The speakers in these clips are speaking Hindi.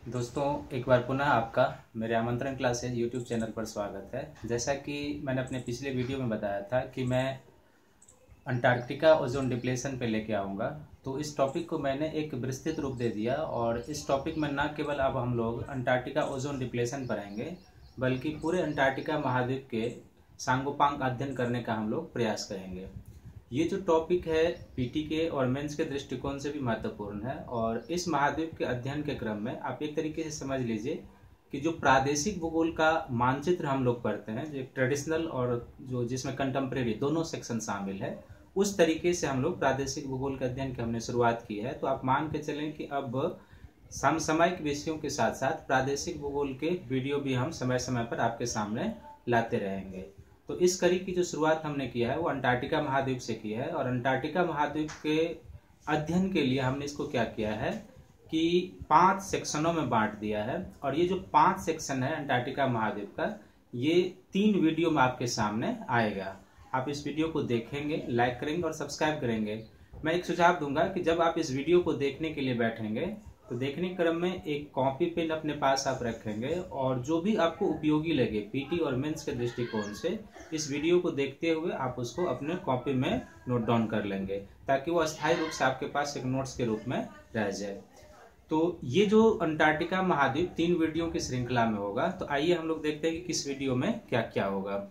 दोस्तों, एक बार पुनः आपका मेरे आमंत्रण क्लासेज यूट्यूब चैनल पर स्वागत है। जैसा कि मैंने अपने पिछले वीडियो में बताया था कि मैं अंटार्कटिका ओजोन डिप्लेशन पे लेके आऊँगा, तो इस टॉपिक को मैंने एक विस्तृत रूप दे दिया और इस टॉपिक में न केवल अब हम लोग अंटार्कटिका ओजोन डिप्लेशन पढ़ेंगे, बल्कि पूरे अंटार्कटिका महाद्वीप के सांगोपांग अध्ययन करने का हम लोग प्रयास करेंगे। ये जो टॉपिक है पीटी के और मेंस के दृष्टिकोण से भी महत्वपूर्ण है और इस महाद्वीप के अध्ययन के क्रम में आप एक तरीके से समझ लीजिए कि जो प्रादेशिक भूगोल का मानचित्र हम लोग पढ़ते हैं, जो ट्रेडिशनल और जो जिसमें कंटेम्प्रेरी दोनों सेक्शन शामिल है, उस तरीके से हम लोग प्रादेशिक भूगोल के अध्ययन की हमने शुरुआत की है। तो आप मान के चलें कि अब समसामयिक विषयों के साथ साथ प्रादेशिक भूगोल के वीडियो भी हम समय समय पर आपके सामने लाते रहेंगे। तो इस कड़ी की जो शुरुआत हमने किया है वो अंटार्कटिका महाद्वीप से की है और अंटार्कटिका महाद्वीप के अध्ययन के लिए हमने इसको क्या किया है कि 5 सेक्शनों में बांट दिया है। और ये जो 5 सेक्शन है अंटार्कटिका महाद्वीप का, ये 3 वीडियो में आपके सामने आएगा। आप इस वीडियो को देखेंगे, लाइक करेंगे और सब्सक्राइब करेंगे। मैं एक सुझाव दूंगा कि जब आप इस वीडियो को देखने के लिए बैठेंगे तो देखने के क्रम में एक कॉपी पेन अपने पास आप रखेंगे और जो भी आपको उपयोगी लगे पीटी और मेंस के दृष्टिकोण से इस वीडियो को देखते हुए आप उसको अपने कॉपी में नोट डाउन कर लेंगे, ताकि वो अस्थायी रूप से आपके पास एक नोट्स के रूप में रह जाए। तो ये जो अंटार्कटिका महाद्वीप 3 वीडियो की श्रृंखला में होगा। तो आइए हम लोग देखते हैं कि किस वीडियो में क्या क्या होगा।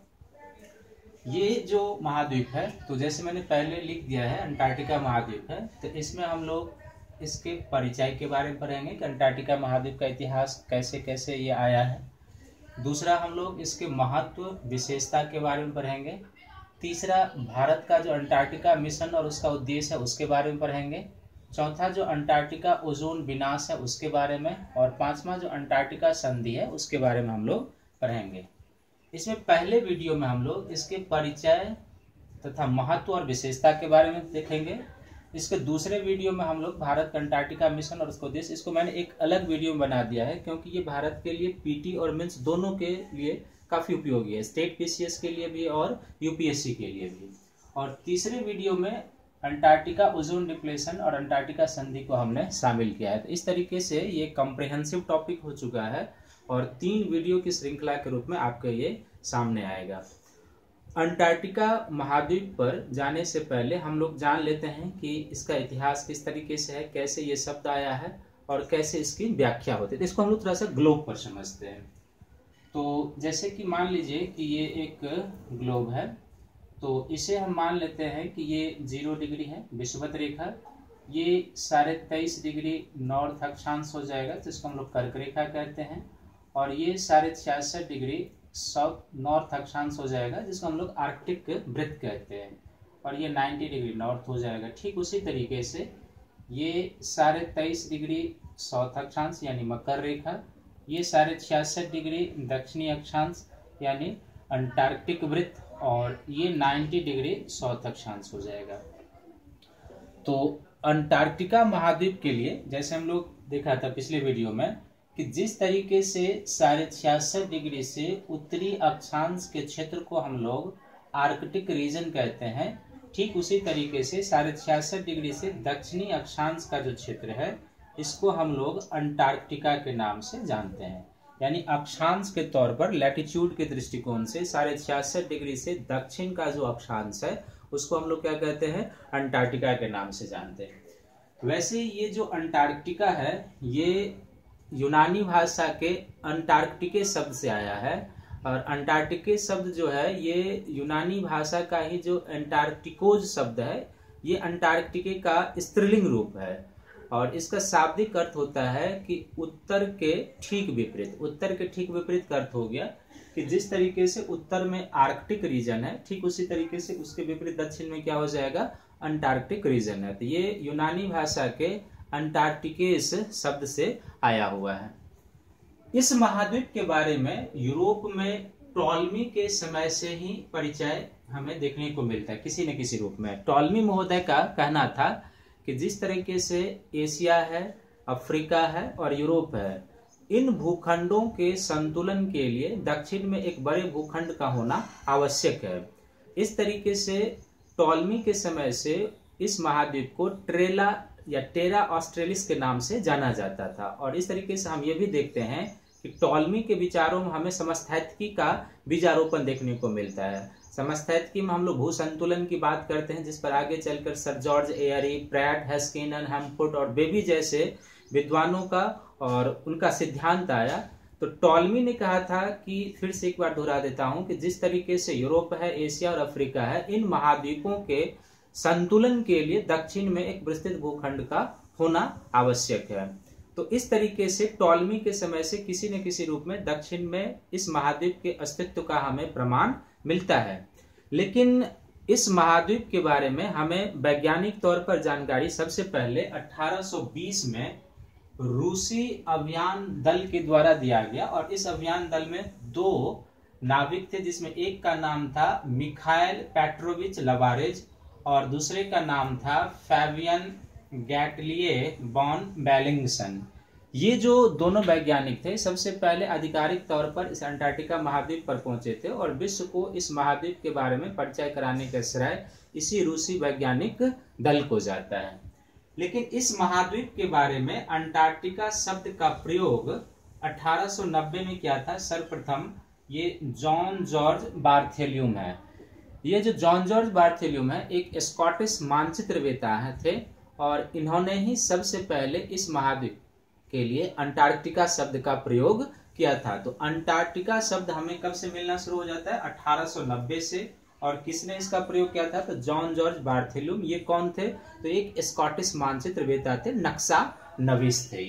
ये जो महाद्वीप है, तो जैसे मैंने पहले लिख दिया है अंटार्कटिका महाद्वीप है, तो इसमें हम लोग इसके परिचय के बारे में पढ़ेंगे कि अंटार्कटिका महाद्वीप का इतिहास कैसे कैसे ये आया है। दूसरा, हम लोग इसके महत्व विशेषता के बारे में पढ़ेंगे। तीसरा, भारत का जो अंटार्कटिका मिशन और उसका उद्देश्य है उसके बारे में पढ़ेंगे। चौथा, जो अंटार्कटिका ओजोन विनाश है उसके बारे में। और पांचवा, जो अंटार्कटिका संधि है उसके बारे में हम लोग पढ़ेंगे। इसमें पहले वीडियो में हम लोग इसके परिचय तथा महत्व और विशेषता के बारे में देखेंगे। इसके दूसरे वीडियो में हम लोग भारत का अंटार्कटिका मिशन और उसका उद्देश्य, इसको मैंने एक अलग वीडियो में बना दिया है क्योंकि ये भारत के लिए पीटी और मेंस दोनों के लिए काफी उपयोगी है, स्टेट पीसीएस के लिए भी और यूपीएससी के लिए भी। और तीसरे वीडियो में अंटार्कटिका ओजोन डिप्लेशन और अंटार्कटिका संधि को हमने शामिल किया है। तो इस तरीके से ये कॉम्प्रिहेंसिव टॉपिक हो चुका है और 3 वीडियो की श्रृंखला के रूप में आपके ये सामने आएगा। अंटार्कटिका महाद्वीप पर जाने से पहले हम लोग जान लेते हैं कि इसका इतिहास किस तरीके से है, कैसे ये शब्द आया है और कैसे इसकी व्याख्या होती है। तो इसको हम लोग थोड़ा सा ग्लोब पर समझते हैं। तो जैसे कि मान लीजिए कि ये एक ग्लोब है, तो इसे हम मान लेते हैं कि ये 0 डिग्री है विषुवत रेखा। ये 23.5 डिग्री नॉर्थ अक्षांश हो जाएगा, तो इसको हम लोग कर्क रेखा कहते हैं। और ये 66.5 डिग्री साउथ नॉर्थ अक्षांश हो जाएगा, जिसको हम लोग आर्कटिक वृत्त कहते हैं। और ये 90 डिग्री नॉर्थ हो जाएगा। ठीक उसी तरीके से ये 23.5 डिग्री साउथ अक्षांश यानी मकर रेखा, ये 66.5 डिग्री दक्षिणी अक्षांश यानी अंटार्कटिक वृत्त, और ये 90 डिग्री साउथ अक्षांश हो जाएगा। तो अंटार्कटिका महाद्वीप के लिए जैसे हम लोग देखा था पिछले वीडियो में कि जिस तरीके से 66.5 डिग्री से उत्तरी अक्षांश के क्षेत्र को हम लोग आर्कटिक रीजन कहते हैं, ठीक उसी तरीके से 66.5 डिग्री से दक्षिणी अक्षांश का जो क्षेत्र है इसको हम लोग अंटार्कटिका के नाम से जानते हैं। यानी अक्षांश के तौर पर लैटिट्यूड के दृष्टिकोण से 66.5 डिग्री से दक्षिण का जो अक्षांश है उसको हम लोग क्या कहते हैं, अंटार्कटिका के नाम से जानते हैं। वैसे ये जो अंटार्कटिका है ये यूनानी भाषा के अंटार्कटिके शब्द से आया है। और अंटार्कटिके शब्द जो है ये यूनानी भाषा का ही जो एंटार्क्टिकोज शब्द है, ये अंटार्कटिके का स्त्रीलिंग रूप है। और इसका शाब्दिक अर्थ होता है कि उत्तर के ठीक विपरीत। उत्तर के ठीक विपरीत का अर्थ हो गया कि जिस तरीके से उत्तर में आर्कटिक रीजन है, ठीक उसी तरीके से उसके विपरीत दक्षिण में क्या हो जाएगा, अंटार्कटिक रीजन है। तो ये यूनानी भाषा के अंटार्कटिकेस शब्द से आया हुआ है। इस महाद्वीप के बारे में यूरोप में टॉलमी के समय से ही परिचय हमें देखने को मिलता है किसी न किसी रूप में। टॉलमी महोदय का कहना था कि जिस तरीके से एशिया है, अफ्रीका है और यूरोप है, इन भूखंडों के संतुलन के लिए दक्षिण में एक बड़े भूखंड का होना आवश्यक है। इस तरीके से टॉलमी के समय से इस महाद्वीप को या टेरा ऑस्ट्रेलिस के नाम से जाना जाता था। और इस तरीके से हम ये भी देखते हैं कि टॉलमी के विचारों में हमें समस्थैतिकी का बीजारोपण देखने को मिलता है। समस्थैतिकी में हम लोग भू संतुलन की बात करते हैं, जिस पर आगे चलकर sir George Airy, Pratt, Heiskanen, हेम्फुट और बेबी जैसे विद्वानों का और उनका सिद्धांत आया। तो टॉलमी ने कहा था कि, फिर से एक बार दोहरा देता हूं, कि जिस तरीके से यूरोप है, एशिया और अफ्रीका है, इन महाद्वीपों के संतुलन के लिए दक्षिण में एक विस्तृत भूखंड का होना आवश्यक है। तो इस तरीके से टॉलमी के समय से किसी न किसी रूप में दक्षिण में इस महाद्वीप के अस्तित्व का हमें प्रमाण मिलता है। लेकिन इस महाद्वीप के बारे में हमें वैज्ञानिक तौर पर जानकारी सबसे पहले 1820 में रूसी अभियान दल के द्वारा दिया गया। और इस अभियान दल में 2 नाविक थे, जिसमें एक का नाम था मिखाइल पेट्रोविच लवारेज और दूसरे का नाम था फैबियन गैटलिए बॉन बेलिंगसन। ये जो दोनों वैज्ञानिक थे सबसे पहले आधिकारिक तौर पर इस अंटार्कटिका महाद्वीप पर पहुंचे थे और विश्व को इस महाद्वीप के बारे में परिचय कराने का श्रेय इसी रूसी वैज्ञानिक दल को जाता है। लेकिन इस महाद्वीप के बारे में अंटार्कटिका शब्द का प्रयोग 1890 में किया था सर्वप्रथम ये जॉन जॉर्ज बार्थेल्यूम है। ये जो जॉन जॉर्ज बार्थेल्यूम है एक स्कॉटिश मानचित्रवेता थे और इन्होंने ही सबसे पहले इस महाद्वीप के लिए अंटार्कटिका शब्द का प्रयोग किया था। तो अंटार्कटिका शब्द हमें कब से मिलना शुरू हो जाता है? 1890 से। और किसने इसका प्रयोग किया था? तो जॉन जॉर्ज बार्थेल्यूम। ये कौन थे? तो एक स्कॉटिश मानचित्रवेता थे, नक्शा नवीस थे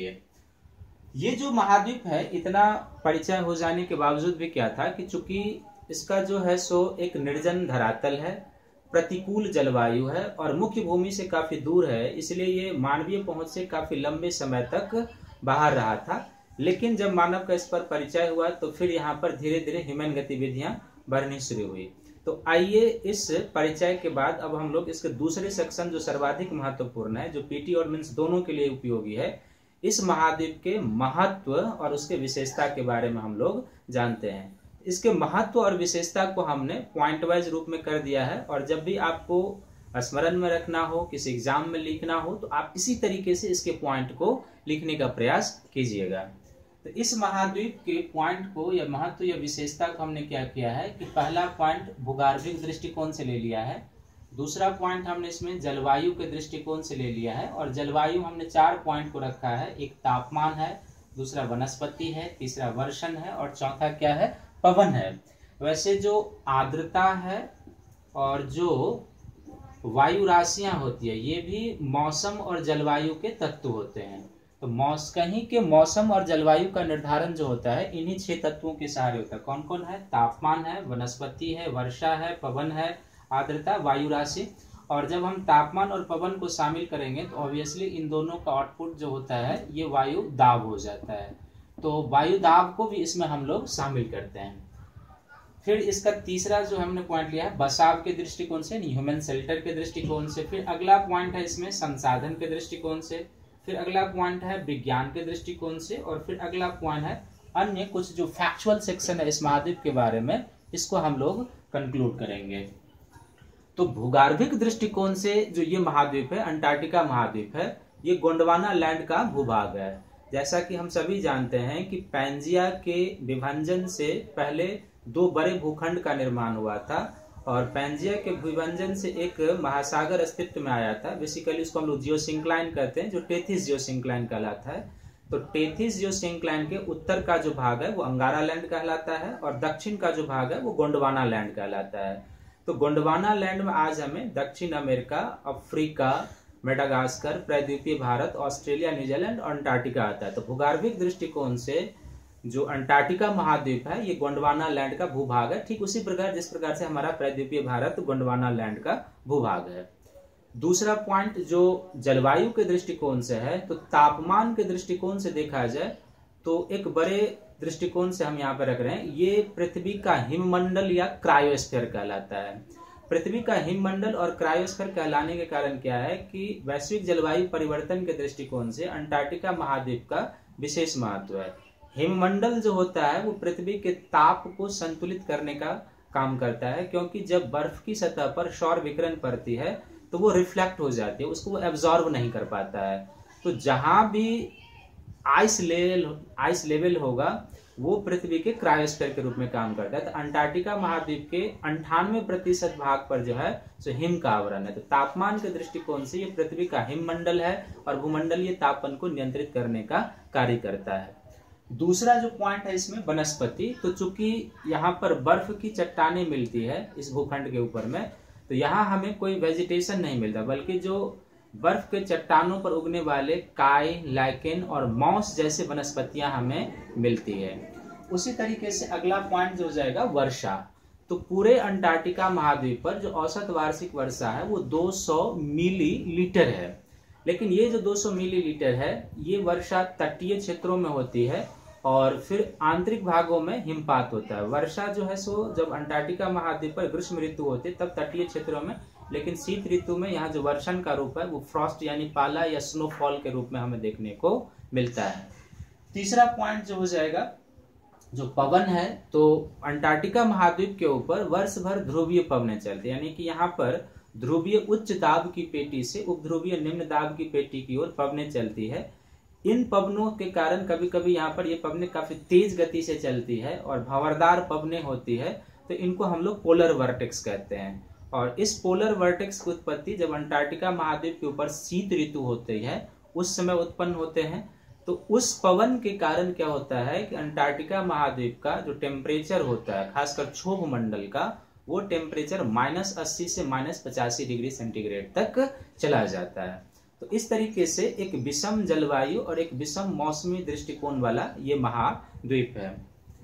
ये जो महाद्वीप है इतना परिचय हो जाने के बावजूद भी क्या था कि चूंकि इसका जो है सो एक निर्जन धरातल है, प्रतिकूल जलवायु है और मुख्य भूमि से काफी दूर है, इसलिए ये मानवीय पहुंच से काफी लंबे समय तक बाहर रहा था। लेकिन जब मानव का इस पर परिचय हुआ तो फिर यहाँ पर धीरे धीरे ह्यूमन गतिविधियां बढ़नी शुरू हुई। तो आइए इस परिचय के बाद अब हम लोग इसके दूसरे सेक्शन जो सर्वाधिक महत्वपूर्ण है, जो पीटी और मीन्स दोनों के लिए उपयोगी है, इस महाद्वीप के महत्व और उसके विशेषता के बारे में हम लोग जानते हैं। इसके महत्व और विशेषता को हमने पॉइंट वाइज रूप में कर दिया है और जब भी आपको स्मरण में रखना हो, किसी एग्जाम में लिखना हो, तो आप इसी तरीके से इसके पॉइंट को लिखने का प्रयास कीजिएगा। तो इस महाद्वीप के पॉइंट को या महत्व या विशेषता को हमने क्या किया है कि पहला पॉइंट भूगर्भिक दृष्टिकोण से ले लिया है, दूसरा पॉइंट हमने इसमें जलवायु के दृष्टिकोण से ले लिया है और जलवायु हमने 4 पॉइंट को रखा है। एक तापमान है, दूसरा वनस्पति है, तीसरा वर्षण है और चौथा क्या है? पवन है। वैसे जो आर्द्रता है और जो वायु राशियां होती है ये भी मौसम और जलवायु के तत्व होते हैं। तो कहीं के मौसम और जलवायु का निर्धारण जो होता है इन्हीं 6 तत्वों के सहारे होता है। कौन कौन है? तापमान है, वनस्पति है, वर्षा है, पवन है, आर्द्रता, वायु राशि। और जब हम तापमान और पवन को शामिल करेंगे तो ऑब्वियसली इन दोनों का आउटपुट जो होता है ये वायु दाब हो जाता है। तो वायु दाब को भी इसमें हम लोग शामिल करते हैं। फिर इसका तीसरा जो हमने पॉइंट लिया है बसाव के दृष्टिकोण से, ह्यूमन शेल्टर के दृष्टिकोण से। फिर अगला पॉइंट है इसमें संसाधन के दृष्टिकोण से। फिर अगला पॉइंट है विज्ञान के दृष्टिकोण से और फिर अगला पॉइंट है अन्य कुछ जो फैक्चुअल सेक्शन है इस महाद्वीप के बारे में, इसको हम लोग कंक्लूड करेंगे। तो भूगर्भिक दृष्टिकोण से जो ये महाद्वीप है, अंटार्कटिका महाद्वीप है, ये गोंडवाना लैंड का भूभाग है। जैसा कि हम सभी जानते हैं कि पैंजिया के विभाजन से पहले 2 बड़े भूखंड का निर्माण हुआ था और पैंजिया के विभाजन से एक महासागर अस्तित्व में आया था। बेसिकली इसको हम लोग जियोसिंक्लाइन कहते हैं, जो टेथिस जियोसिंक्लाइन कहलाता है। तो टेथिस जियोसिंक्लाइन के उत्तर का जो भाग है वो अंगारा लैंड कहलाता है और दक्षिण का जो भाग है वो गोंडवाना लैंड कहलाता है। तो गोंडवाना लैंड में आज हमें दक्षिण अमेरिका, अफ्रीका, मेडागास्कर, प्रायद्वीपीय भारत, ऑस्ट्रेलिया, न्यूजीलैंड और अंटार्कटिका आता है। तो भूगर्भिक दृष्टिकोण से जो अंटार्कटिका महाद्वीप है ये गोंडवाना लैंड का भूभाग है, ठीक उसी प्रकार जिस प्रकार से हमारा प्रायद्वीपीय भारत गोंडवाना लैंड का भूभाग है। दूसरा पॉइंट जो जलवायु के दृष्टिकोण से है, तो तापमान के दृष्टिकोण से देखा जाए तो एक बड़े दृष्टिकोण से हम यहाँ पे रख रहे हैं, ये पृथ्वी का हिममंडल या क्रायोस्फीयर कहलाता है। पृथ्वी का हिममंडल और क्रायोस्फीयर कहलाने के कारण क्या है कि वैश्विक जलवायु परिवर्तन के दृष्टिकोण से अंटार्कटिका महाद्वीप का विशेष महत्व है। हिममंडल जो होता है वो पृथ्वी के ताप को संतुलित करने का काम करता है, क्योंकि जब बर्फ की सतह पर सौर विकिरण पड़ती है तो वो रिफ्लेक्ट हो जाती है, उसको वो एब्जॉर्ब नहीं कर पाता है। तो जहां भी आइस लेवल होगा वो पृथ्वी के क्रायोस्फीयर के रूप में काम करता है। तो अंटार्कटिका महाद्वीप के 98% भाग पर जो है सो हिम का आवरण है। तो तापमान के दृष्टिकोण से ये पृथ्वी का हिममंडल है और भूमंडलीय तापमान को नियंत्रित करने का कार्य करता है। दूसरा जो पॉइंट है इसमें वनस्पति, तो चूंकि यहाँ पर बर्फ की चट्टानें मिलती है इस भूखंड के ऊपर में, तो यहाँ हमें कोई वेजिटेशन नहीं मिलता, बल्कि जो बर्फ के चट्टानों पर उगने वाले काई, लाइकेन और मॉस जैसे वनस्पतियां हमें मिलती है। उसी तरीके से अगला पॉइंट जो हो जाएगा वर्षा। तो पूरे अंटार्कटिका महाद्वीप पर जो औसत वार्षिक वर्षा है वो 200 मिलीलीटर है। लेकिन ये जो 200 मिलीलीटर है ये वर्षा तटीय क्षेत्रों में होती है और फिर आंतरिक भागों में हिमपात होता है। वर्षा जो है सो जब अंटार्कटिका महाद्वीप पर ग्रीष्म ऋतु होती है तब तटीय क्षेत्रों में, लेकिन शीत ऋतु में यहाँ जो वर्षण का रूप है वो फ्रॉस्ट यानी पाला या स्नोफॉल के रूप में हमें देखने को मिलता है। तीसरा पॉइंट जो हो जाएगा जो पवन है, तो अंटार्कटिका महाद्वीप के ऊपर वर्ष भर ध्रुवीय पवनें चलती है, यानी कि यहाँ पर ध्रुवीय उच्च दाब की पेटी से उपध्रुवीय निम्न दाब की पेटी की ओर पवनें चलती है। इन पवनों के कारण कभी कभी यहाँ पर ये पवनें काफी तेज गति से चलती है और भंवरदार पवनें होती है, तो इनको हम लोग पोलर वर्टेक्स कहते हैं। और इस पोलर वर्टेक्स की उत्पत्ति जब अंटार्कटिका महाद्वीप के ऊपर शीत ऋतु होती है उस समय उत्पन्न होते हैं। तो उस पवन के कारण क्या होता है कि अंटार्कटिका महाद्वीप का जो टेम्परेचर होता है खासकर क्षोभ मंडल का, वो टेम्परेचर -80 से -85 डिग्री सेंटीग्रेड तक चला जाता है। तो इस तरीके से एक विषम जलवायु और एक विषम मौसमी दृष्टिकोण वाला ये महाद्वीप है।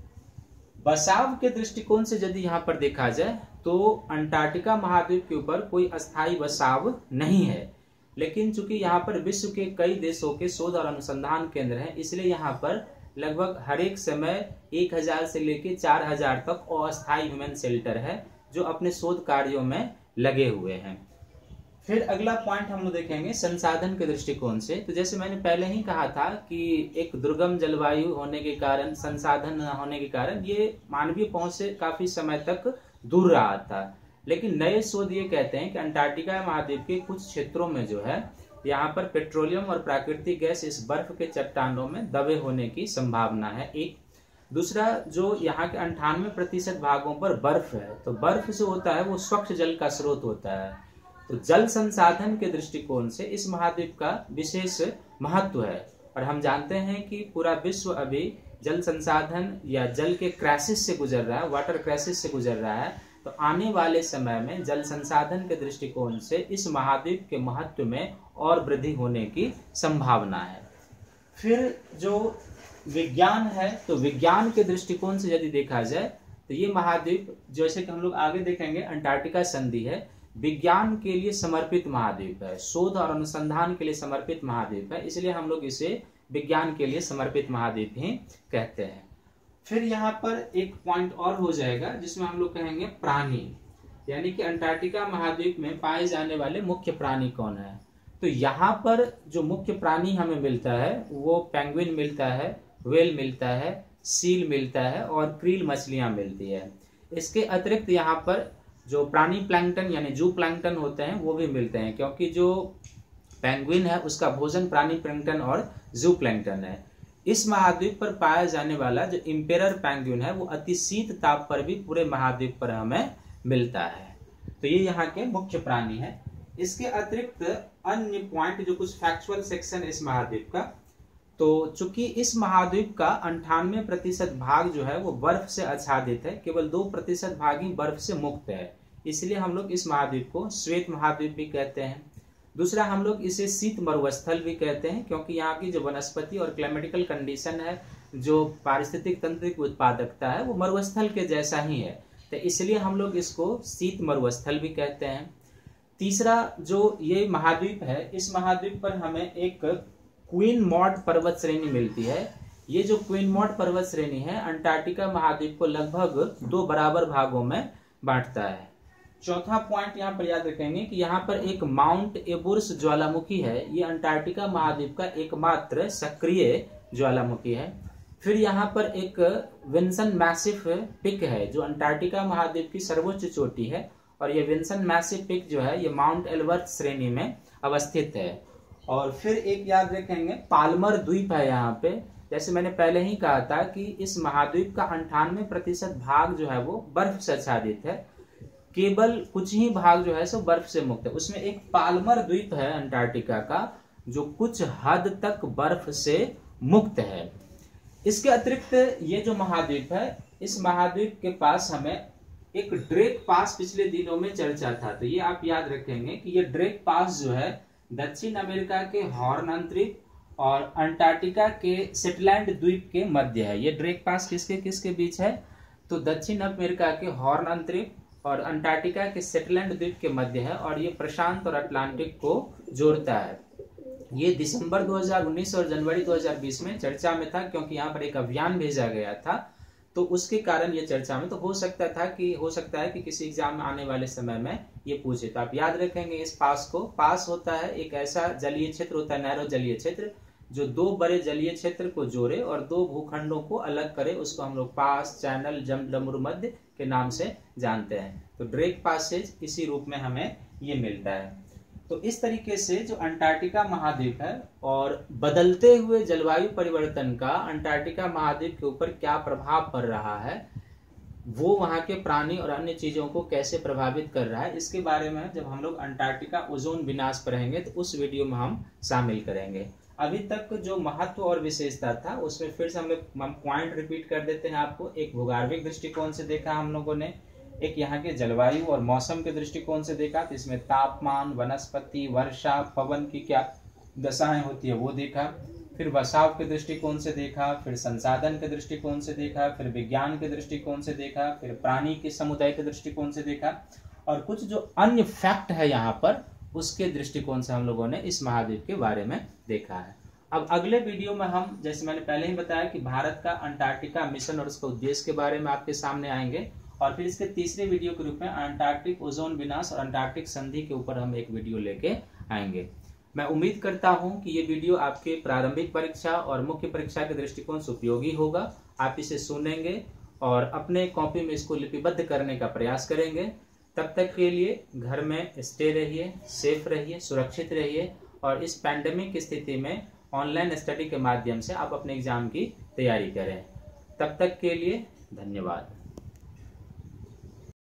बसाव के दृष्टिकोण से यदि यहाँ पर देखा जाए तो अंटार्कटिका महाद्वीप के ऊपर कोई अस्थायी बसाव नहीं है, लेकिन चूंकि यहाँ पर विश्व के कई देशों के शोध और अनुसंधान केंद्र हैं, इसलिए यहाँ पर लगभग हर एक समय 1000 से लेकर 4000 तक अस्थायी ह्यूमन शेल्टर है जो अपने शोध कार्यों में लगे हुए हैं। फिर अगला पॉइंट हम लोग देखेंगे संसाधन के दृष्टिकोण से। तो जैसे मैंने पहले ही कहा था कि एक दुर्गम जलवायु होने के कारण, संसाधन न होने के कारण ये मानवीय पहुंच से काफी समय तक दूर रहा था। लेकिन नए शोध ये कहते हैं कि अंटार्कटिका महाद्वीप के कुछ क्षेत्रों में जो है यहाँ पर पेट्रोलियम और प्राकृतिक गैस इस बर्फ के चट्टानों में दबे होने की संभावना है। एक दूसरा, जो यहाँ के 98% भागों पर बर्फ है, तो बर्फ जो होता है वो स्वच्छ जल का स्रोत होता है। तो जल संसाधन के दृष्टिकोण से इस महाद्वीप का विशेष महत्व है और हम जानते हैं कि पूरा विश्व अभी जल संसाधन या जल के क्राइसिस से गुजर रहा है, वाटर क्राइसिस से गुजर रहा है। तो आने वाले समय में जल संसाधन के दृष्टिकोण से इस महाद्वीप के महत्व में और वृद्धि होने की संभावना है। फिर जो विज्ञान है, तो विज्ञान के दृष्टिकोण से यदि देखा जाए तो ये महाद्वीप, जैसे कि हम लोग आगे देखेंगे, अंटार्कटिका संधि है, विज्ञान के लिए समर्पित महाद्वीप है, शोध और अनुसंधान के लिए समर्पित महाद्वीप है, इसलिए हम लोग इसे विज्ञान के लिए समर्पित महाद्वीप ही कहते हैं। फिर यहाँ पर एक पॉइंट और हो जाएगा जिसमें हम लोग कहेंगे प्राणी, यानी कि अंटार्कटिका महाद्वीप में पाए जाने वाले मुख्य प्राणी कौन है। तो यहाँ पर जो मुख्य प्राणी हमें मिलता है वो पेंगुइन मिलता है, व्हेल मिलता है, सील मिलता है और क्रील मछलियां मिलती है। इसके अतिरिक्त यहाँ पर जो प्राणी प्लैंकटन यानी जू प्लैंकटन होते हैं वो भी मिलते हैं, क्योंकि जो पेंगुइन है उसका भोजन प्राणी प्लैंकटन और जू प्लैंकटन है। इस महाद्वीप पर पाया जाने वाला जो इम्पेरर पेंगुइन है वो अति शीत ताप पर भी पूरे महाद्वीप पर हमें मिलता है। तो ये यहाँ के मुख्य प्राणी है। इसके अतिरिक्त अन्य पॉइंट, जो कुछ फैक्चुअल सेक्शन इस महाद्वीप का, तो चूंकि इस महाद्वीप का 98% भाग जो है वो बर्फ से आच्छादित है, केवल 2% भाग ही बर्फ से मुक्त है, इसलिए हम लोग इस महाद्वीप को श्वेत महाद्वीप भी कहते हैं। दूसरा, हम लोग इसे शीत मरुस्थल भी कहते हैं, क्योंकि यहाँ की जो वनस्पति और क्लाइमेटिकल कंडीशन है, जो पारिस्थितिक तंत्र की उत्पादकता है, वो मरुस्थल के जैसा ही है, तो इसलिए हम लोग इसको शीत मरुस्थल भी कहते हैं। तीसरा, जो ये महाद्वीप है, इस महाद्वीप पर हमें एक क्वीन मॉड पर्वत श्रेणी मिलती है। ये जो क्वीन मॉड पर्वत श्रेणी है अंटार्कटिका महाद्वीप को लगभग 2 बराबर भागों में बांटता है। चौथा पॉइंट यहाँ पर याद रखेंगे कि यहाँ पर एक माउंट एबुर्स ज्वालामुखी है, ये अंटार्कटिका महाद्वीप का एकमात्र सक्रिय ज्वालामुखी है। फिर यहाँ पर एक विंसन मैसिव पिक है जो अंटार्कटिका महाद्वीप की सर्वोच्च चोटी है और ये विंसन मैसिव पीक जो है ये माउंट एल्बर्ट श्रेणी में अवस्थित है। और फिर एक याद रखेंगे, पाल्मर द्वीप है यहाँ पे। जैसे मैंने पहले ही कहा था कि इस महाद्वीप का 98% भाग जो है वो बर्फ से आच्छादित है, केवल कुछ ही भाग जो है सो बर्फ से मुक्त है। उसमें एक पाल्मर द्वीप है अंटार्कटिका का, जो कुछ हद तक बर्फ से मुक्त है। इसके अतिरिक्त ये जो महाद्वीप है, इस महाद्वीप के पास हमें एक ड्रेक पास पिछले दिनों में चर्चा था, तो ये आप याद रखेंगे कि ये ड्रेक पास जो है दक्षिण अमेरिका के हॉर्न अंतरिक्ष और अंटार्कटिका के सेटलैंड द्वीप के मध्य है। ये ड्रेक पास किसके किसके बीच है? तो दक्षिण अमेरिका के हॉर्न अंतरिक्ष और अंटार्कटिका के सेटलैंड द्वीप के मध्य है, और ये प्रशांत और अटलांटिक को जोड़ता है। ये दिसंबर 2019 और जनवरी 2020 में चर्चा में था, क्योंकि यहाँ पर एक अभियान भेजा गया था, तो उसके कारण ये चर्चा में। तो हो सकता है कि किसी एग्जाम में आने वाले समय में ये पूछे, तो आप याद रखेंगे इस पास को। पास होता है एक ऐसा जलीय क्षेत्र होता है, नैरो जलीय क्षेत्र, जो दो बड़े जलीय क्षेत्र को जोड़े और दो भूखंडों को अलग करे। उसको हम लोग पास, चैनल, जमडमरू मध्य के नाम से जानते हैं। तो ड्रेक पासेज इसी रूप में हमें ये मिलता है। तो इस तरीके से जो अंटार्कटिका महाद्वीप है और बदलते हुए जलवायु परिवर्तन का अंटार्कटिका महाद्वीप के ऊपर क्या प्रभाव पड़ रहा है, वो वहाँ के प्राणी और अन्य चीजों को कैसे प्रभावित कर रहा है, इसके बारे में जब हम लोग अंटार्कटिका ओजोन विनाश पढ़ेंगे तो उस वीडियो में हम शामिल करेंगे। अभी तक जो महत्व और विशेषता था उसमें फिर से हम पॉइंट रिपीट कर देते हैं आपको। एक भूगर्भिक दृष्टिकोण से देखा हम लोगों ने, एक यहाँ के जलवायु और मौसम के दृष्टिकोण से देखा, तो इसमें तापमान, वनस्पति, वर्षा, पवन की क्या दशाएं होती है वो देखा। फिर बसाव के दृष्टिकोण से देखा, फिर संसाधन के दृष्टिकोण से देखा, फिर विज्ञान के दृष्टिकोण से देखा, फिर प्राणी के समुदाय के दृष्टिकोण से देखा, और कुछ जो अन्य फैक्ट है यहाँ पर उसके दृष्टिकोण से हम लोगों ने इस महाद्वीप के बारे में देखा है। अब अगले वीडियो में हम, जैसे मैंने पहले ही बताया कि भारत का अंटार्कटिका मिशन और उसके उद्देश्य के बारे में आपके सामने आएंगे, और फिर इसके तीसरे वीडियो के रूप में अंटार्कटिक ओजोन विनाश और अंटार्कटिक संधि के ऊपर हम एक वीडियो लेके आएंगे। मैं उम्मीद करता हूं कि ये वीडियो आपके प्रारंभिक परीक्षा और मुख्य परीक्षा के दृष्टिकोण से उपयोगी होगा। आप इसे सुनेंगे और अपने कॉपी में इसको लिपिबद्ध करने का प्रयास करेंगे। तब तक के लिए घर में स्टे रहिए, सेफ रहिए, सुरक्षित रहिए, और इस पैंडेमिक की स्थिति में ऑनलाइन स्टडी के माध्यम से आप अपने एग्जाम की तैयारी करें। तब तक के लिए धन्यवाद।